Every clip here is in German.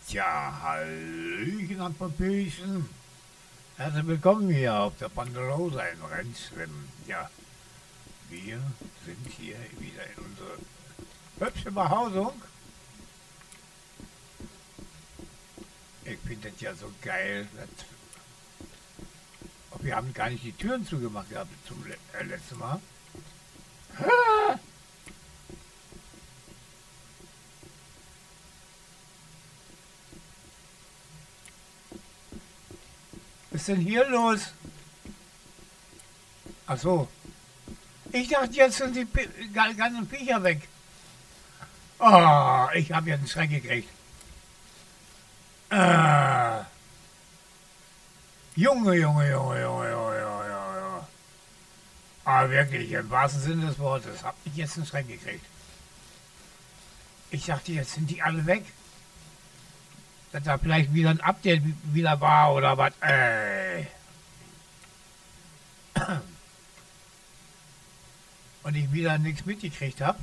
Ja, Hallöchen am Papierchen. Herzlich willkommen hier auf der Panderosa in Renzlem. Ja, wir sind hier wieder in unserer hübschen Behausung. Ich finde das ja so geil. Wir haben gar nicht die Türen zugemacht gehabt zum letzten Mal. Was ist denn hier los? Ach so. Ich dachte, jetzt sind die ganzen Viecher weg. Oh, ich habe jetzt einen Schreck gekriegt. Junge. Ah, wirklich, im wahrsten Sinne des Wortes. Hab ich jetzt einen Schreck gekriegt. Ich dachte, jetzt sind die alle weg. Dass da vielleicht wieder ein Update wieder war oder was. Und ich wieder nichts mitgekriegt habe.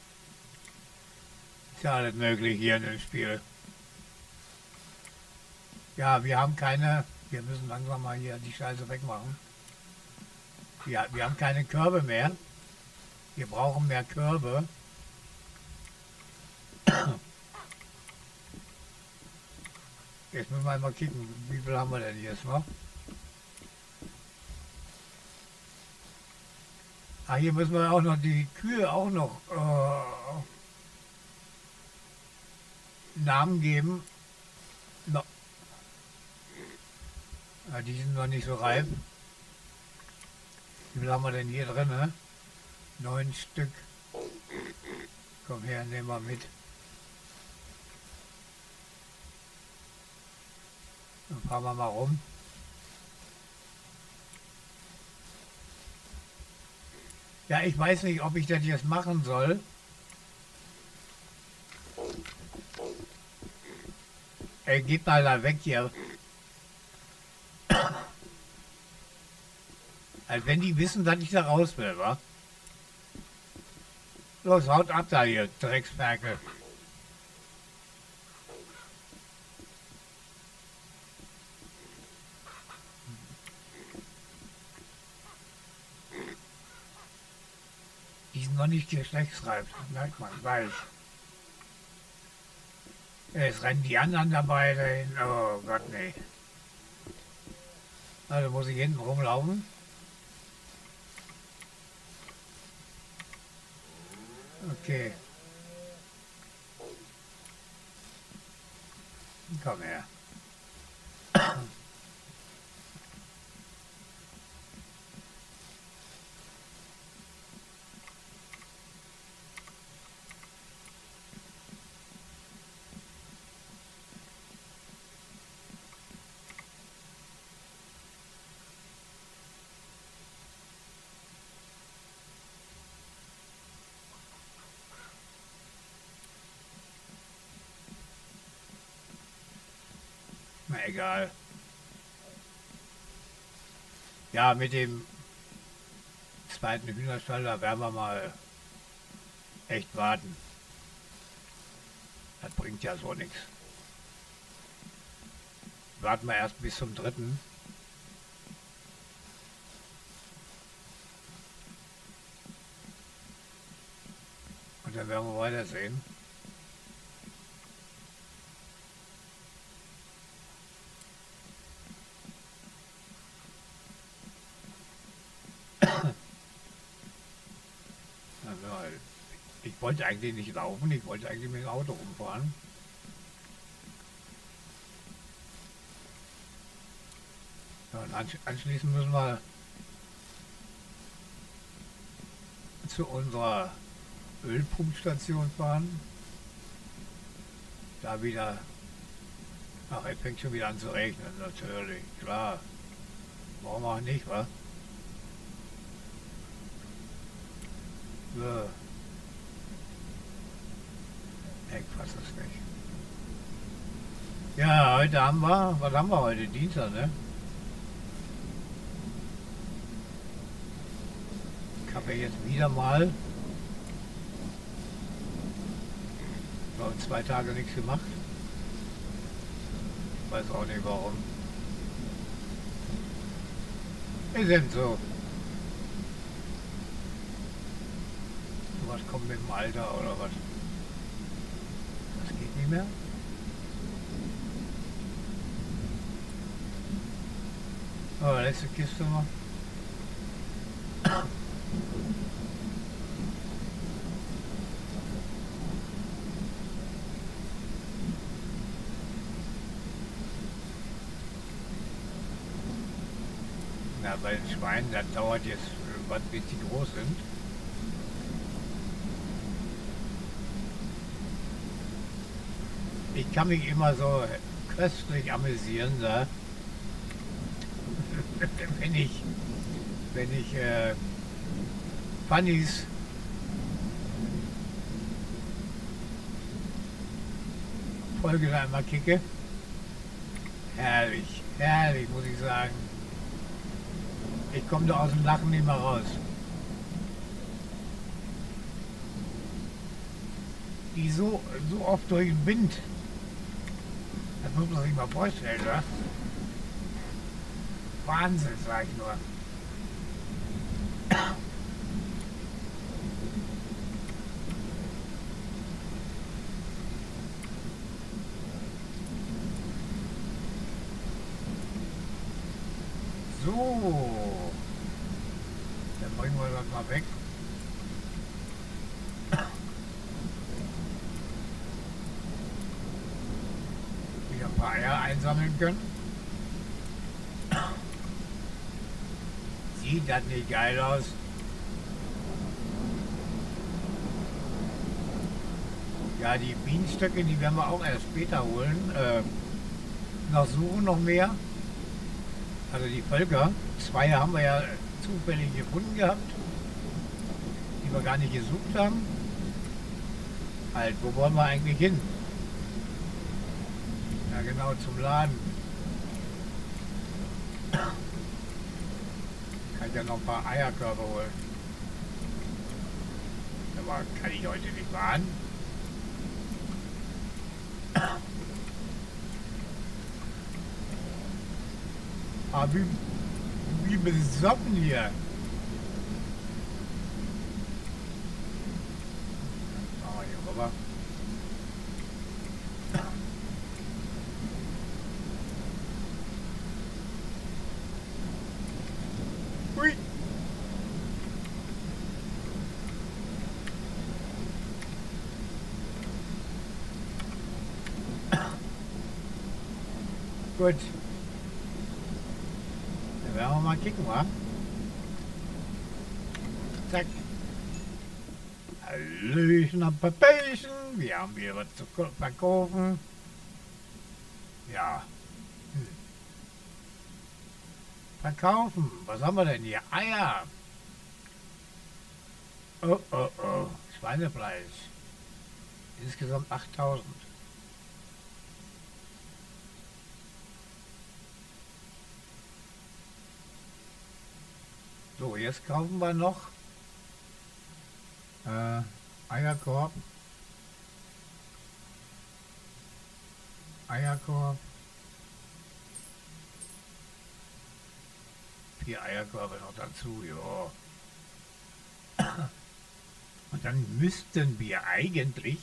Ist ja alles möglich hier in dem Spiel. Ja, wir haben keine... Wir müssen langsam mal hier die Scheiße wegmachen. Ja, wir haben keine Körbe mehr. Wir brauchen mehr Körbe. Jetzt müssen wir mal kicken, wie viel haben wir denn jetzt noch? Ah, hier müssen wir auch noch die Kühe auch noch Namen geben. No. Ja, die sind noch nicht so reif. Wie viel haben wir denn hier drin? Ne? 9 Stück. Komm her, nehmen wir mit. Dann fahren wir mal rum. Ja, ich weiß nicht, ob ich das jetzt machen soll. Ey, geht mal da weg hier. Als wenn die wissen, dass ich da raus will, wa? Los, haut ab da hier, Drecksferkel. Die sind noch nicht geschlechtsreif, merkt man gleich. Jetzt rennen die anderen dabei dahin. Oh Gott, nee. Also muss ich hinten rumlaufen. Okay. Komm her. Na egal. Ja, mit dem zweiten Hühnerstall, da werden wir mal echt warten. Das bringt ja so nichts. Warten wir erst bis zum 3. Und dann werden wir weitersehen. Ich wollte eigentlich nicht laufen, ich wollte eigentlich mit dem Auto rumfahren. Ja, und anschließend müssen wir zu unserer Ölpumpstation fahren. Da wieder... Ach, es fängt schon wieder an zu regnen, natürlich, klar. Warum auch nicht, wa? So. Ich fasse es nicht. Ja, heute haben wir, was haben wir heute? Dienstag, ne? Ich habe ja jetzt wieder mal so 2 Tage nichts gemacht. Weiß auch nicht warum. Ist denn so. Was kommt mit dem Alter oder was? Das geht nicht mehr. Oh, letzte Kiste noch. Na, bei den Schweinen, das dauert jetzt, was bis die groß sind. Ich kann mich immer so köstlich amüsieren, da. wenn ich Funnys Folge da einmal kicke. Herrlich, herrlich, muss ich sagen. Ich komme da aus dem Lachen nicht mehr raus. Die so oft durch den Wind. Das muss man sich mal vorstellen, oder? Wahnsinn, sag ich nur. So. Dann bringen wir das mal weg. Wieder ein paar Eier einsammeln können. Sieht das nicht geil aus? Ja, die Bienenstöcke, die werden wir auch erst später holen. Noch suchen, noch mehr. Also die Völker. 2 haben wir ja zufällig gefunden gehabt, die wir gar nicht gesucht haben. Halt, wo wollen wir eigentlich hin? Ja genau, zum Laden. Kann ich ja noch ein paar Eierkörper holen. Aber kann ich heute nicht warten. Aber wie besoffen hier. Oh, hier rüber. Hui. Gut. Dann werden wir mal kicken, wa? Zack. Hallöchen am Papation. Wir haben hier was zu verkaufen. Ja. Verkaufen. Was haben wir denn hier? Eier. Oh, oh, oh. Schweinefleisch. Insgesamt 8000. So, jetzt kaufen wir noch Eierkorb. Eierkorb. 4 Eierkörbe noch dazu, ja. Und dann müssten wir eigentlich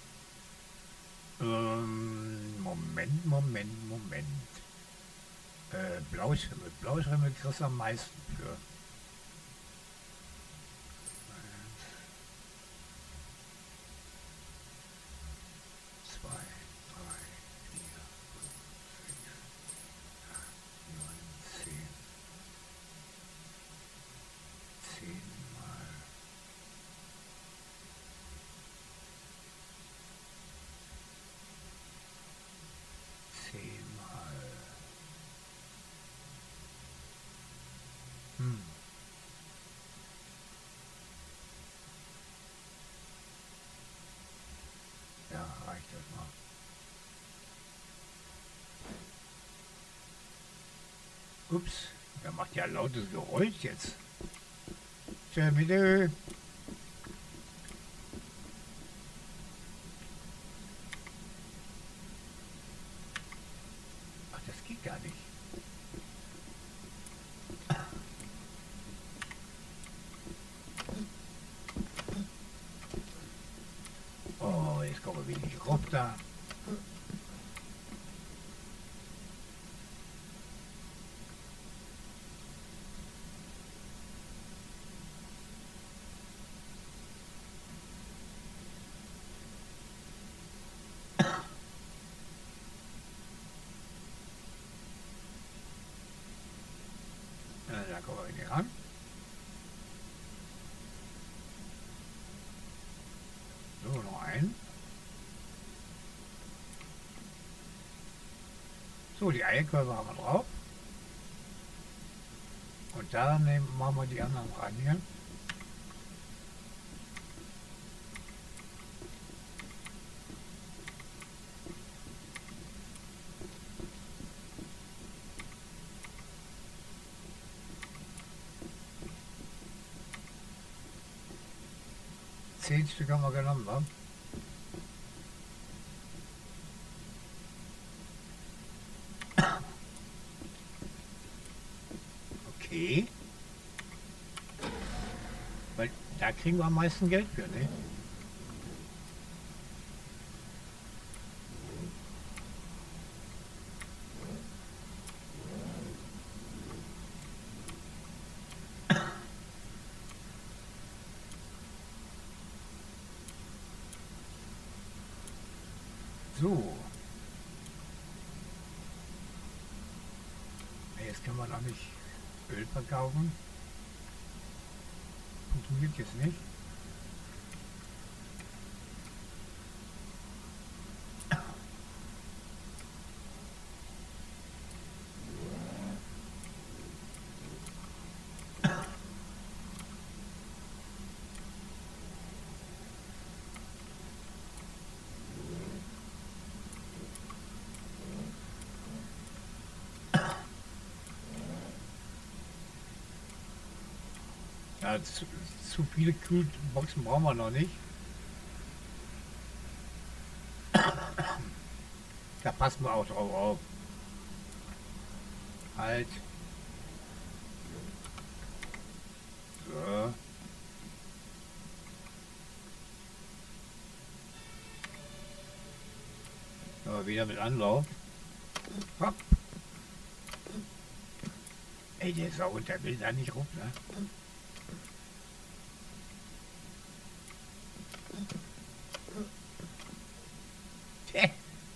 Moment. Blauschimmel. Blauschimmel kriegst du am meisten für. 2, 3, 4, 5, 6, 7, 8, 9, 10. 10 mal 10 mal. Ja, reicht das mal. Ups, der macht ja ein lautes Geräusch jetzt. Tja, bitte. gar nicht. Oh, jetzt kommen wir wenig runter. Da kommen wir nicht ran. So, noch ein. So, die Eierkörbe haben wir drauf. Und da machen wir die anderen ran hier. Zehn Stück haben wir genommen, wa? Okay. Weil da kriegen wir am meisten Geld für, ne? So. Jetzt können wir noch nicht Öl verkaufen. Funktioniert jetzt nicht. Ja, zu viele Kühlboxen brauchen wir noch nicht. Da passen wir auch drauf auf. Halt. So. Aber wieder mit Anlauf. Hopp. Ey, der Sau, der will da nicht rum, ne? Tja.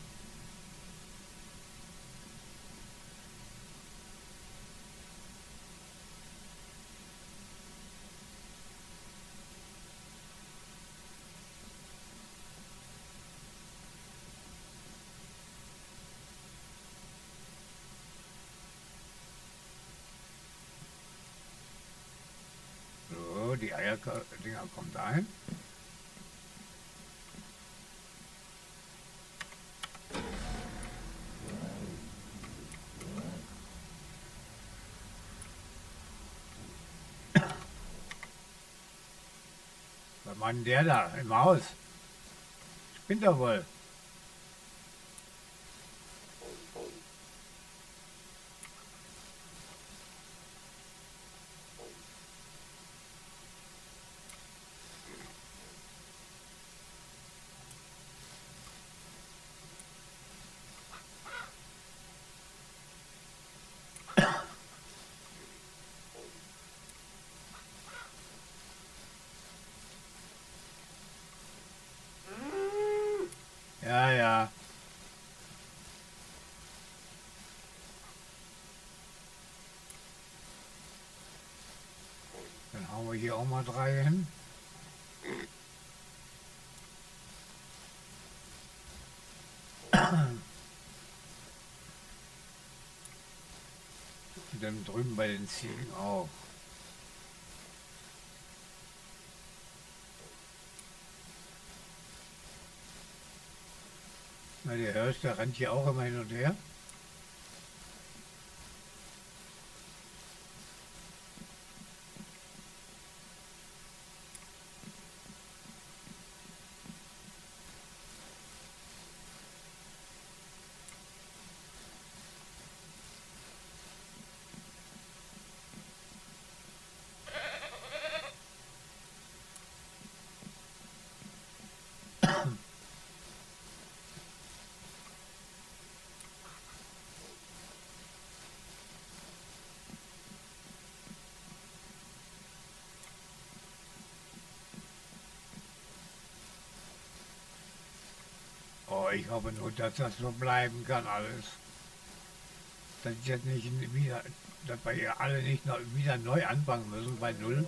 So, die Eierdinger kommt ein. Was macht denn der da im Haus? Spinnt er wohl. Ja, ja. Dann hauen wir hier auch mal 3 hin. Und dann drüben bei den Ziegen auch. Na, der Hirsch, der rennt hier auch immer hin und her. ich hoffe nur, dass das so bleiben kann alles. Dass ich jetzt nicht wieder, dass wir hier alle nicht noch wieder neu anfangen müssen bei Null.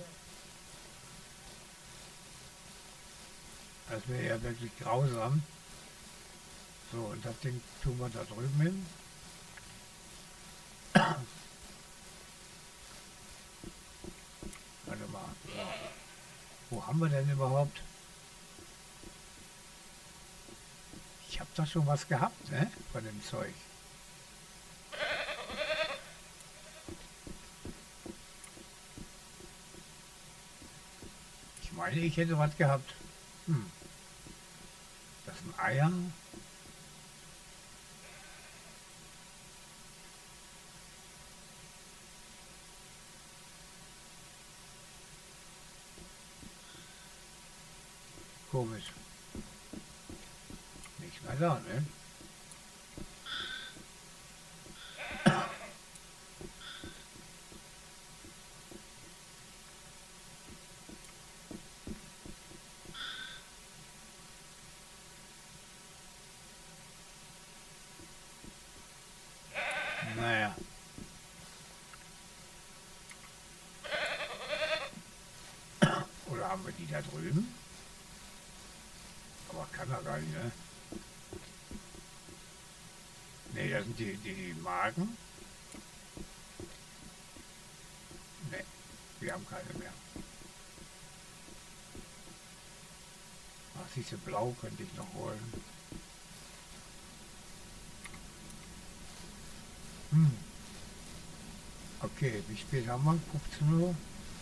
Das wäre ja wirklich grausam. So, und das Ding tun wir da drüben hin. Warte mal. Wo haben wir denn überhaupt? Ich habe doch schon was gehabt, ne? Von dem Zeug. Ich meine, ich hätte was gehabt. Das sind Eier. Komisch. Nicht mehr da, ne? Naja. Oder haben wir die da drüben? Aber kann er gar nicht, ne? Ne, das sind die Magen. Ne, wir haben keine mehr. Ach, diese Blau könnte ich noch holen. Okay, wie spät haben wir? 15 Uhr?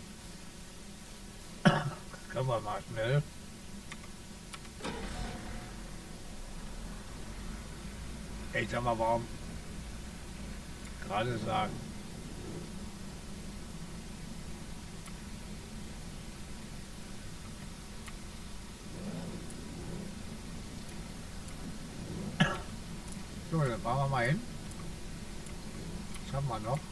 Können wir mal schnell. Ich sag mal, warum gerade sagen. So, dann fahren wir mal hin. Was haben wir noch?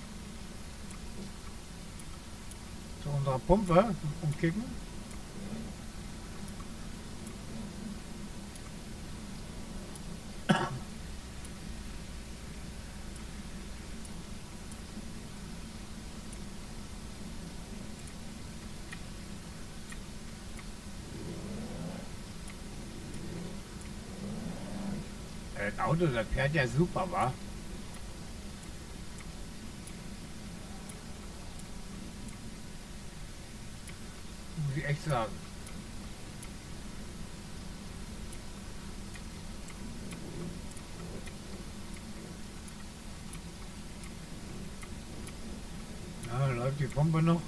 Zu unserer Pumpe umkicken. Das Auto, das fährt ja super, wa? Muss ich echt sagen. Ja, läuft die Pumpe noch.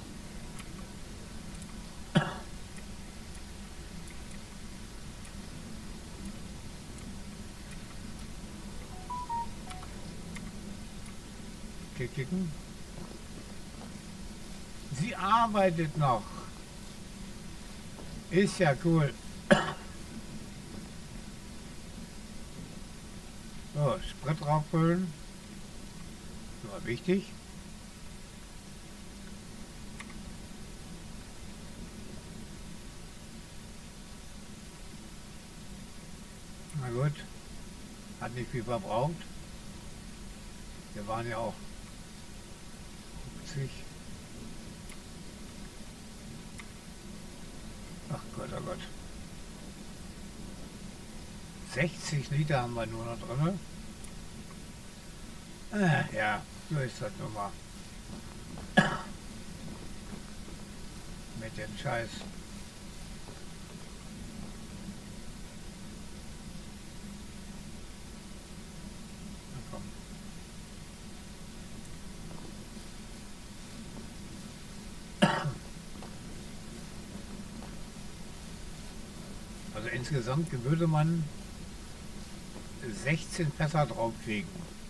Okay, kicken. Sie arbeitet noch. Ist ja cool. So, Sprit draufholen. Das war wichtig. Na gut. Hat nicht viel verbraucht. Wir waren ja auch 50. Ach Gott, oh Gott. 60 Liter haben wir nur noch drin. Ja, so ist das nun mal. Mit dem Scheiß. Na komm. Also insgesamt würde man 16 Fässer drauf kriegen.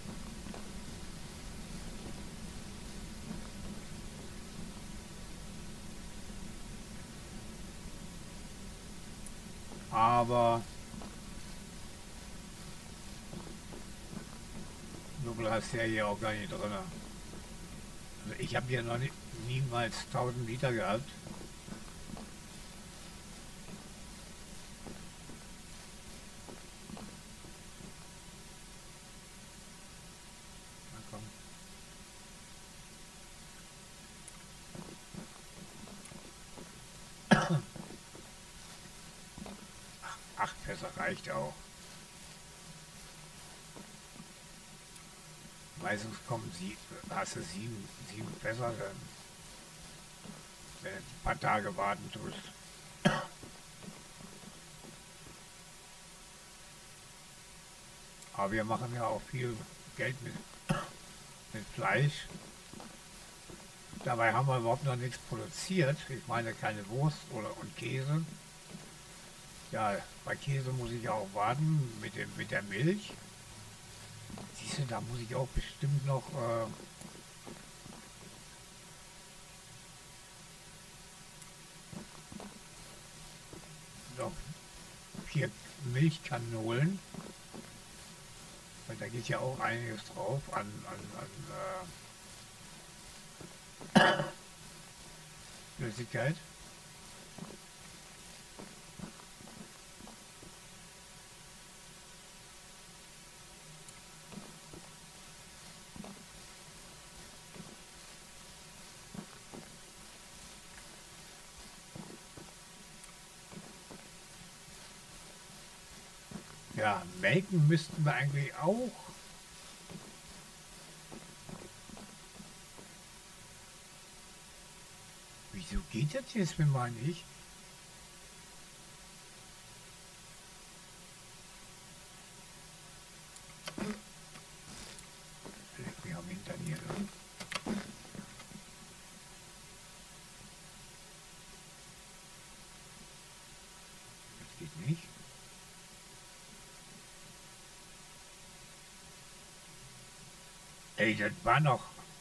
Aber so viel hast du ja hier auch gar nicht drin. Also ich habe hier noch niemals 1000 Liter gehabt. 8 Fässer reicht auch. Meistens kommen sie, hast du sieben Fässer, dann, wenn du ein paar Tage warten tust. Aber wir machen ja auch viel Geld mit Fleisch. Dabei haben wir überhaupt noch nichts produziert. Ich meine keine Wurst und Käse. Ja, bei Käse muss ich auch warten mit der Milch. Siehst du, da muss ich auch bestimmt noch 4 Milchkannen holen. Weil da geht ja auch einiges drauf an Flüssigkeit. Ja, melken müssten wir eigentlich auch. Wieso geht das jetzt mit mal nicht? Leg mich am Hintern hier. Das geht nicht. Ey, das war noch.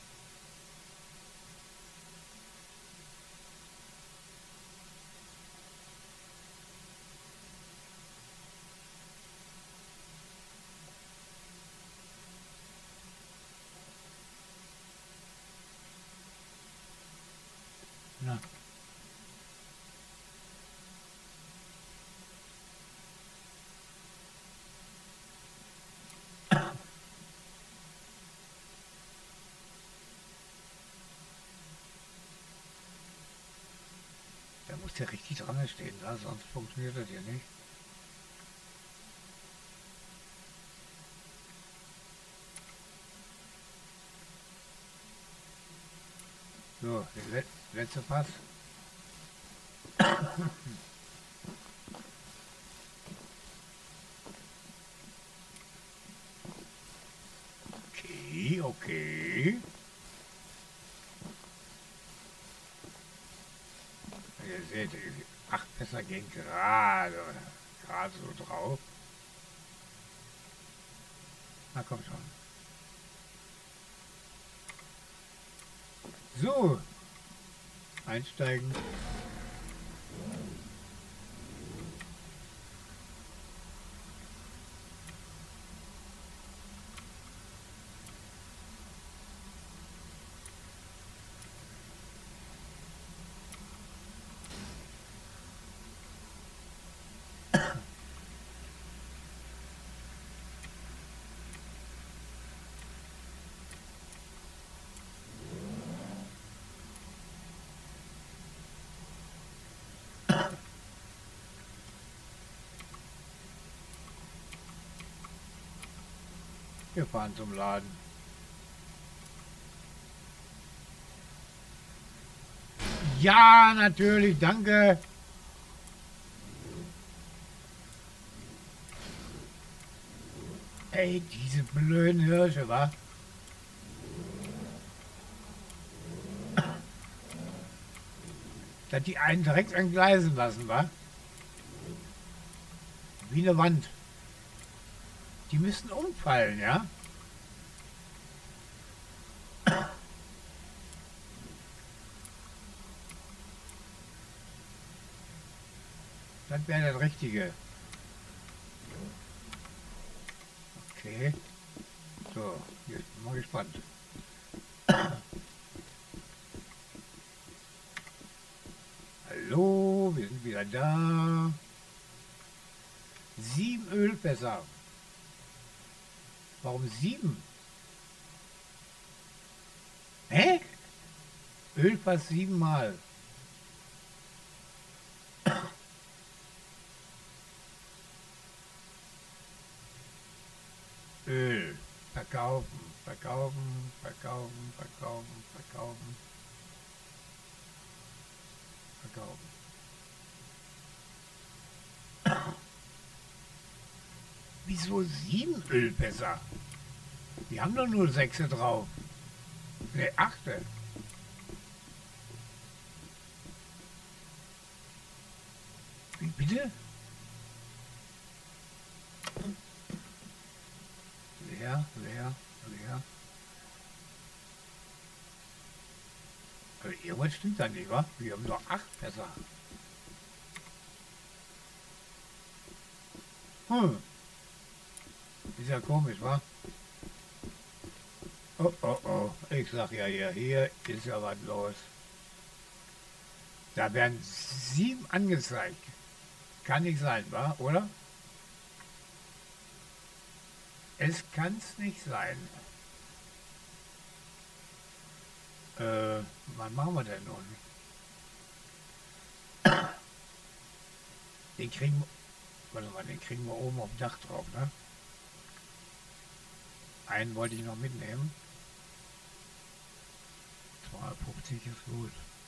Na. Da muss der richtig dran stehen, da, sonst funktioniert das hier nicht. So, der letzte Pass. Okay, okay. Ihr seht, 8 Fässer gehen gerade so drauf. Na komm schon. So, einsteigen. Wir fahren zum Laden. Ja, natürlich, danke. Ey, diese blöden Hirsche, wa? Dass die einen direkt entgleisen lassen, wa? Wie eine Wand. Die müssen umfallen, ja? Das wäre das Richtige. Okay. So, jetzt bin ich mal gespannt. Hallo, wir sind wieder da. 7 Ölfässer. Warum 7? Hä? Ölfass 7 Mal. verkaufen, verkaufen, verkaufen, verkaufen, verkaufen, verkaufen. Wieso 7 Ölfässer? Die haben doch nur 6 drauf. Ne, 8. Wie bitte? Leer, leer, leer. Also irgendwas stimmt da nicht, wa? Wir haben doch 8 Fässer. Ist ja komisch, wa? Oh, oh, oh. Ich sag ja, hier ist ja was los. Da werden 7 angezeigt. Kann nicht sein, wa? Oder? Es kann's nicht sein. Was machen wir denn nun? Den kriegen wir, warte mal, den kriegen wir oben auf dem Dach drauf, ne? Einen wollte ich noch mitnehmen. 250 ist gut.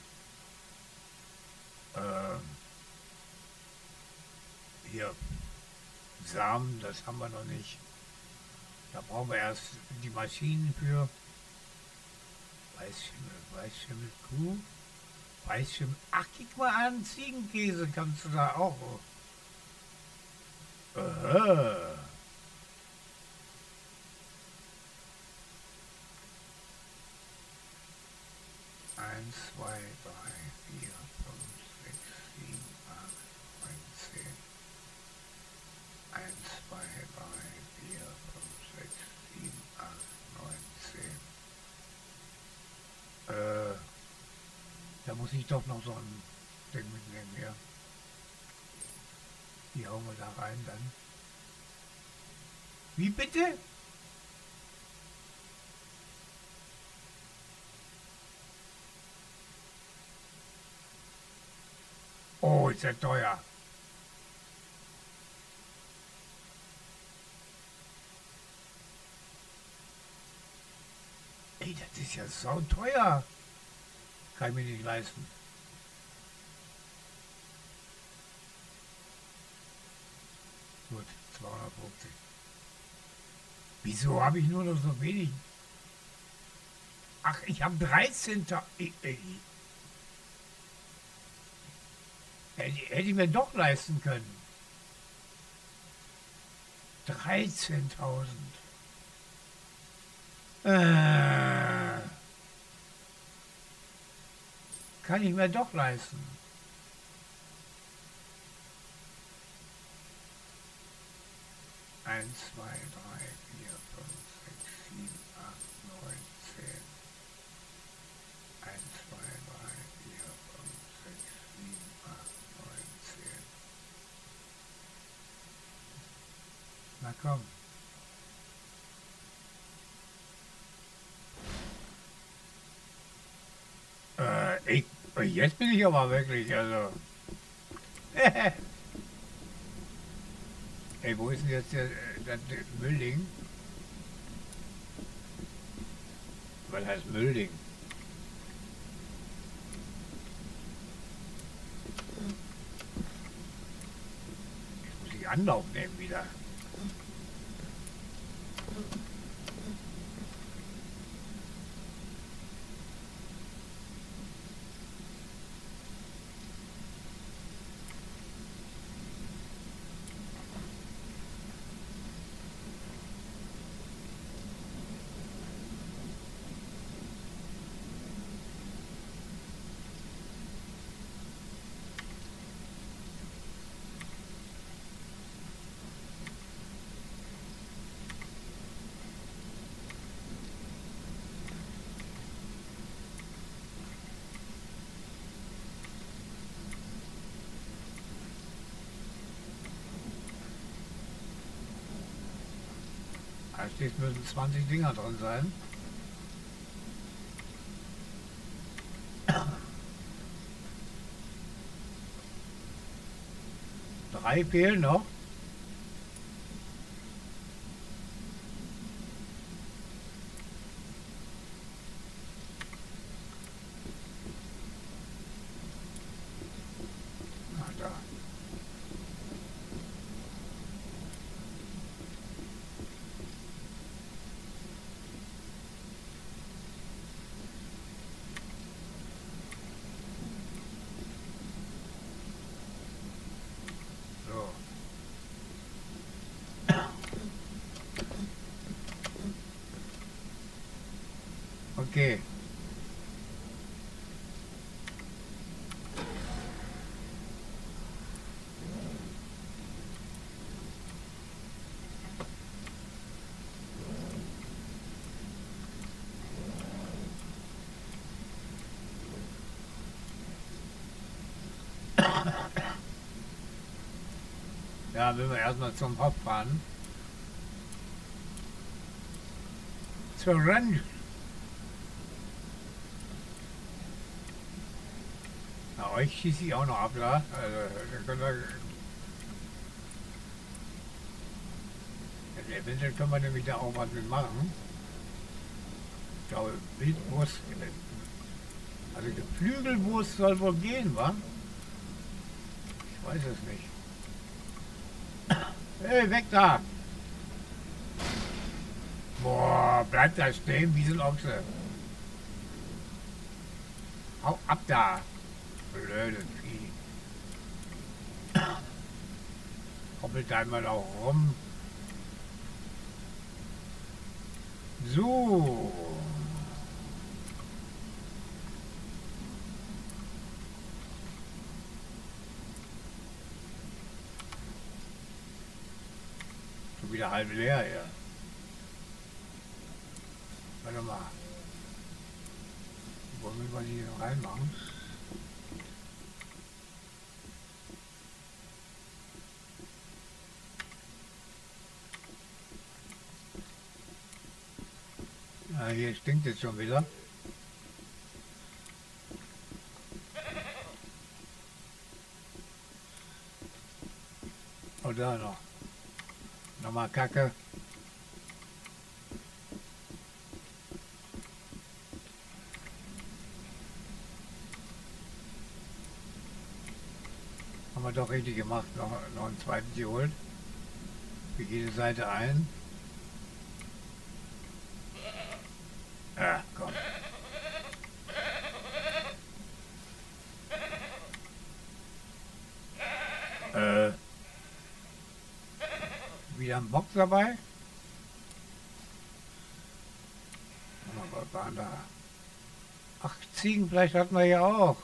Hier, Samen, das haben wir noch nicht. Da brauchen wir erst die Maschinen für. Weißschimmel, Kuh. Weißschimmel. Ach, guck mal an, Ziegenkäse kannst du da auch. Aha. Eins, zwei, drei, vier, fünf, sechs, sieben, acht, neun, 10. 1, 2, 3, 4, 5, 6, 7, 8, 9, 10. Da muss ich doch noch so ein Ding mitnehmen hier. Die hauen wir da rein dann. Wie bitte? Oh, ist ja teuer. Ey, das ist ja so teuer. Kann ich mir nicht leisten. Gut, 250. Wieso habe ich nur noch so wenig? Ach, ich habe 13. Hätte ich mir doch leisten können. 13.000. Kann ich mir doch leisten. Eins, zwei, drei, vier, fünf, sechs, sieben, acht, neun, 10. 1, 2, 3, 4, 5, 6, 7, 8, 9, 10. Na komm. Jetzt bin ich aber wirklich, also. Ey, wo ist denn jetzt das Müllding? Was heißt Müllding? Jetzt muss ich Anlauf nehmen wieder. Eigentlich müssen 20 Dinger drin sein. 3 fehlen noch. okay. Ja, wenn wir erstmal zum Hop fahren. Zur Ranch. Na, euch schieße ich auch noch ab, ja? Also, da könnt ihr, eventuell können wir nämlich da auch was mit machen. Ich glaube, Wildwurst, also Geflügelwurst soll wohl gehen, wa? Ich weiß es nicht. Hey, weg da! Boah, bleibt da stehen wie so ein Ochse. Hau ab da! Blöde Vieh. Hoppelt da immer noch rum. So. Schon wieder halb leer hier. Warte mal. Wollen wir mal die hier reinmachen? Ja, hier stinkt es schon wieder. Oh, da noch. Nochmal Kacke. Haben wir doch richtig gemacht. Noch einen zweiten geholt. Für jede Seite ein. Ah, komm. Wieder ein Box dabei. Oh, was waren da? Ach, Ziegenfleisch hatten wir ja auch.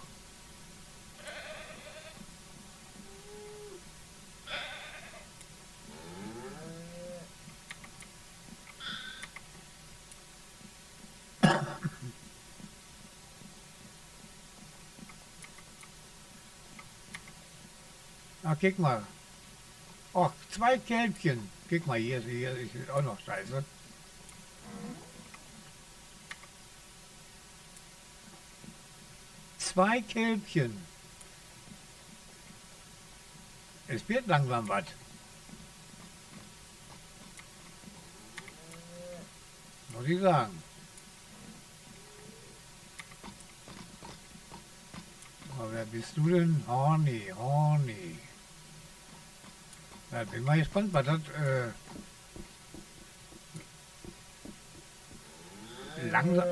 Ach, guck mal. Och, zwei Kälbchen. Guck mal, hier ist auch noch scheiße. Zwei Kälbchen. Es wird langsam was. Muss ich sagen. Aber wer bist du denn? Horny, Horny. Da bin mal gespannt, was das langsam.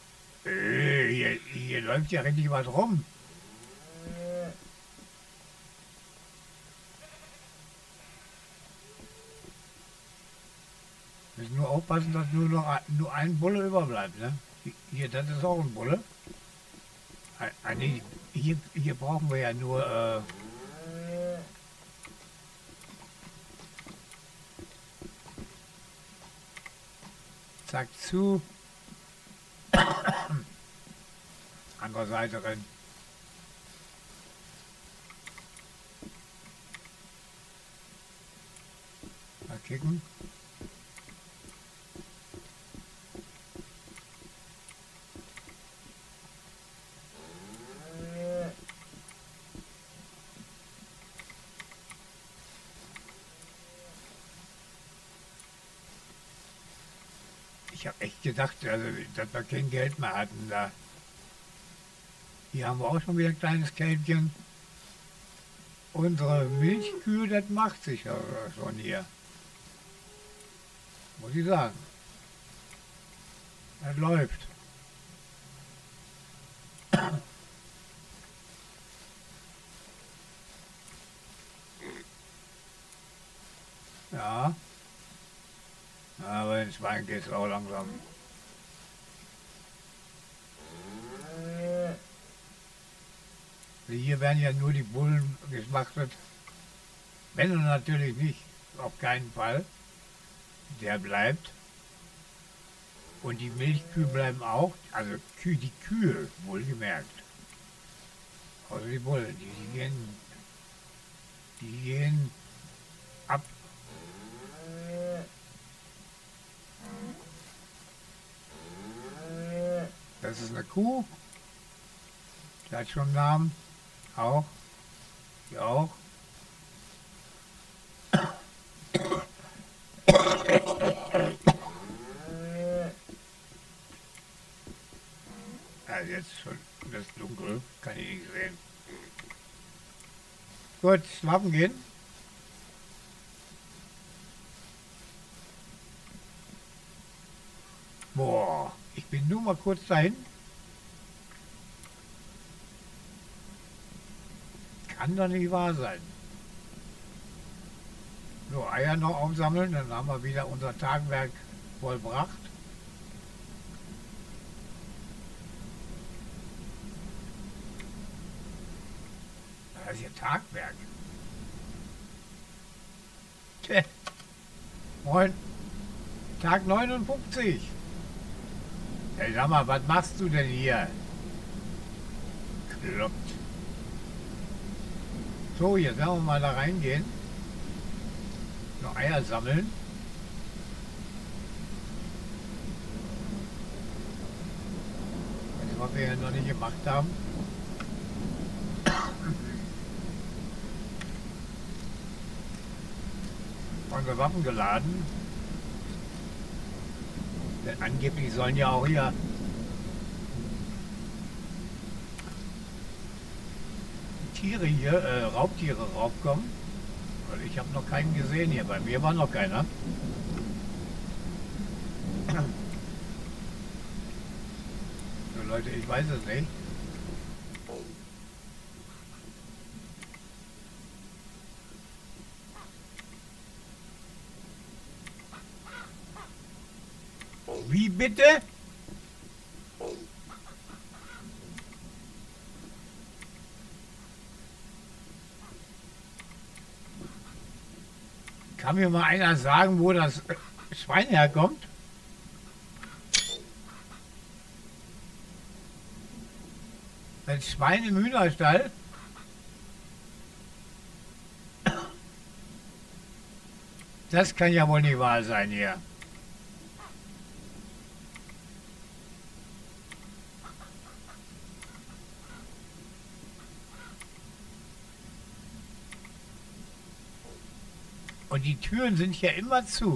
Hier läuft ja richtig was rum. Müssen nur aufpassen, dass nur ein Bulle überbleibt. Ne? Das ist auch ein Bulle. Nee, hier brauchen wir ja nur zack zu. Andere Seite rennen. Mal kicken. Ich habe echt gedacht, also, dass wir kein Geld mehr hatten da. Hier haben wir auch schon wieder ein kleines Kälbchen. Unsere Milchkühe, das macht sich ja schon hier. Muss ich sagen. Das läuft. Ja. Aber ins Schwein geht es auch langsam. Hier werden ja nur die Bullen geschlachtet. Wenn du natürlich nicht, auf keinen Fall. Der bleibt. Und die Milchkühe bleiben auch. Also die Kühe, wohlgemerkt. Also die Bullen, die gehen ab. Das ist eine Kuh. Die hat schon einen Namen. Auch. Die auch. Also jetzt schon das dunkel, kann ich nicht sehen. Gut, schlafen gehen. Boah, ich bin nur mal kurz dahin. Kann doch nicht wahr sein. So, Eier noch aufsammeln, dann haben wir wieder unser Tagwerk vollbracht. Das ist ja Tagwerk. Tja. Moin. Tag 59. Hey, sag mal, was machst du denn hier? Kloppt. So, jetzt werden wir mal da reingehen. Noch Eier sammeln. Das, was wir ja noch nicht gemacht haben. Unsere Waffen geladen. Denn angeblich sollen ja auch hier Tiere hier, Raubtiere raufkommen. Weil ich habe noch keinen gesehen hier. Bei mir war noch keiner. So Leute, ich weiß es nicht. Wie bitte? Kann mir mal einer sagen, wo das Schwein herkommt? Ein Schwein im Hühnerstall? Das kann ja wohl nicht wahr sein hier. Und die Türen sind ja immer zu.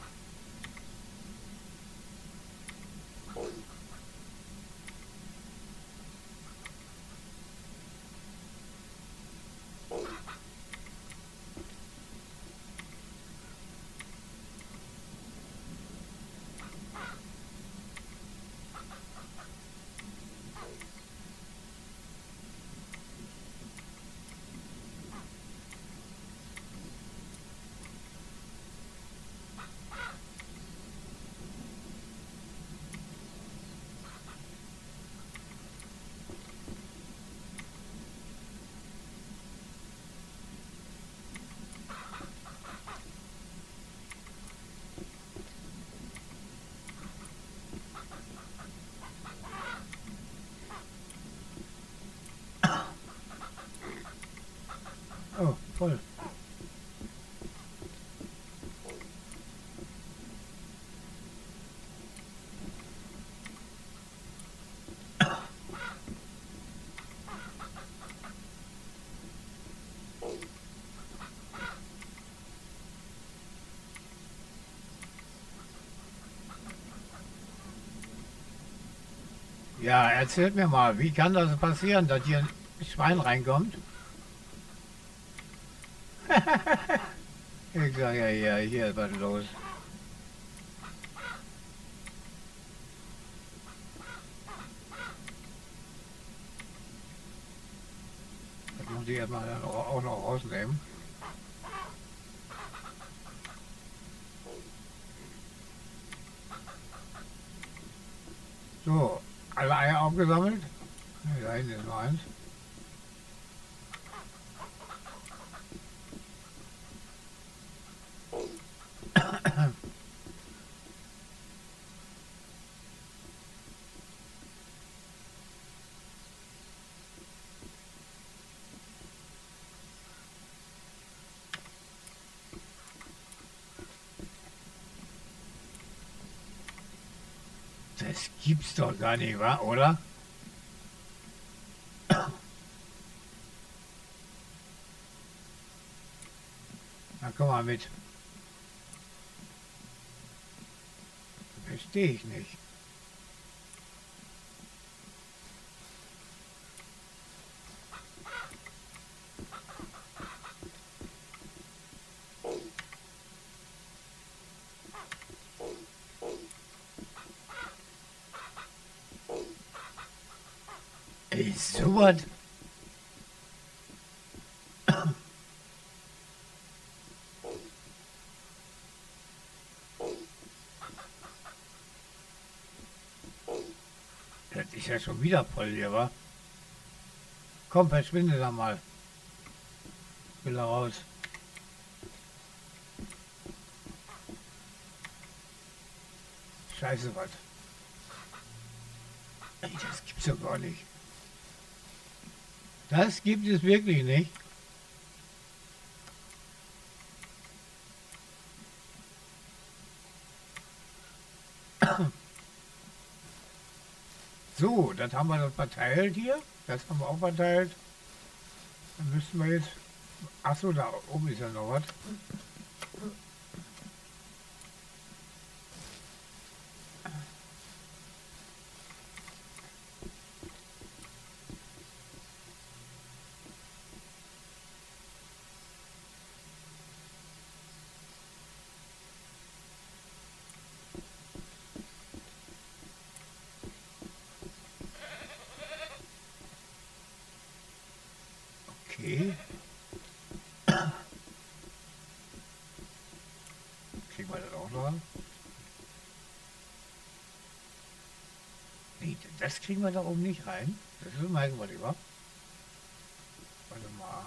Oh, voll. Ja, erzählt mir mal, wie kann das passieren, dass hier ein Schwein reinkommt? Ich sag ja, hier ist was los. Das muss ich erstmal dann auch noch rausnehmen. So, alle Eier aufgesammelt? Ne, da hinten ist noch eins. Das gibt's doch gar nicht, wa? Oder? Na komm mal mit. Verstehe ich nicht. Ey, so was. Das ist ja schon wieder voll hier, wa? Komm, verschwinde da mal. Will da raus. Scheiße, was? Ey, das gibt's ja gar nicht. Das gibt es wirklich nicht. So, das haben wir das verteilt hier. Das haben wir auch verteilt. Dann müssten wir jetzt... Achso, da oben ist ja noch was. Okay. Kriegen wir das auch noch an? Nee, das kriegen wir da oben nicht rein. Das ist mein was lieber. Warte mal.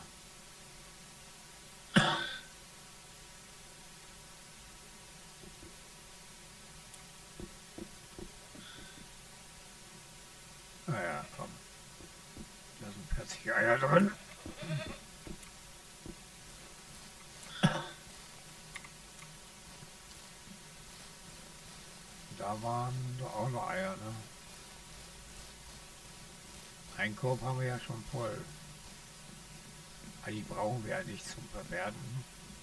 Naja, komm. Da sind 40 Eier drin. Da waren doch auch noch Eier, ne? Einen Korb haben wir ja schon voll. Aber die brauchen wir ja nicht zum Verwerten.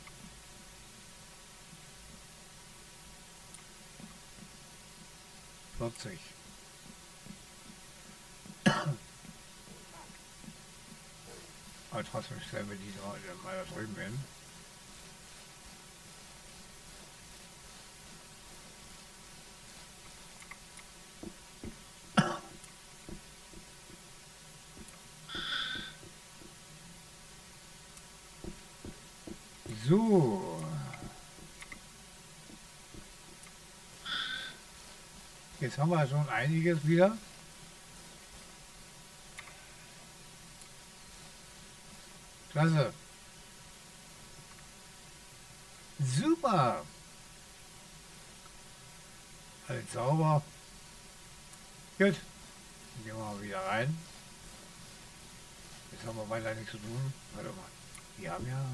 »40. Aber trotzdem stellen wir die mal da drüben hin. So. Jetzt haben wir schon einiges wieder. Klasse. Super. Alles sauber. Gut. Dann gehen wir mal wieder rein. Jetzt haben wir weiter nichts zu tun. Warte mal. Wir haben ja...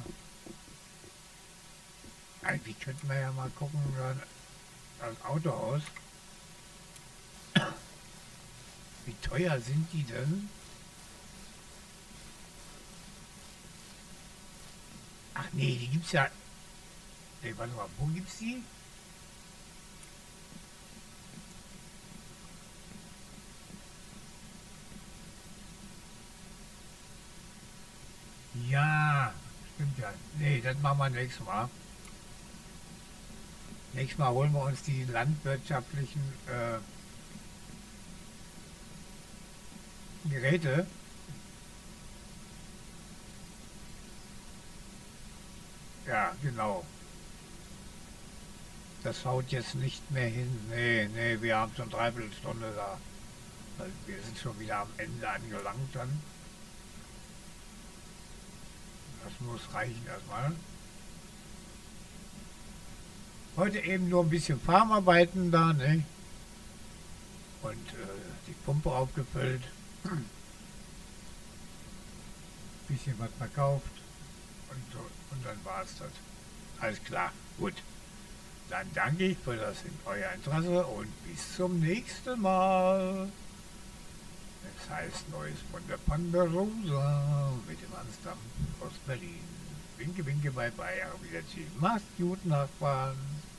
Eigentlich könnten wir ja mal gucken, das Autohaus. Wie teuer sind die denn? Ach nee, die gibt's ja... Nee, warte mal, wo gibt's die? Ja, stimmt ja. Nee, das machen wir nächstes Mal. Nächstes Mal holen wir uns die landwirtschaftlichen Geräte. Ja, genau. Das haut jetzt nicht mehr hin. Nee, nee, wir haben schon 3/4 Stunde da. Also wir sind schon wieder am Ende angelangt dann. Das muss reichen erstmal. Heute eben nur ein bisschen Farmarbeiten da, ne? Und die Pumpe aufgefüllt. Bisschen was verkauft. Und, so, und dann war es das. Alles klar, gut. Dann danke ich für euer Interesse und bis zum nächsten Mal. Es heißt Neues von der Ponderosa mit dem Hansdampf aus Berlin. Winke, winke, bye, bye. Auf Wiedersehen. Macht's gut, Nachbarn.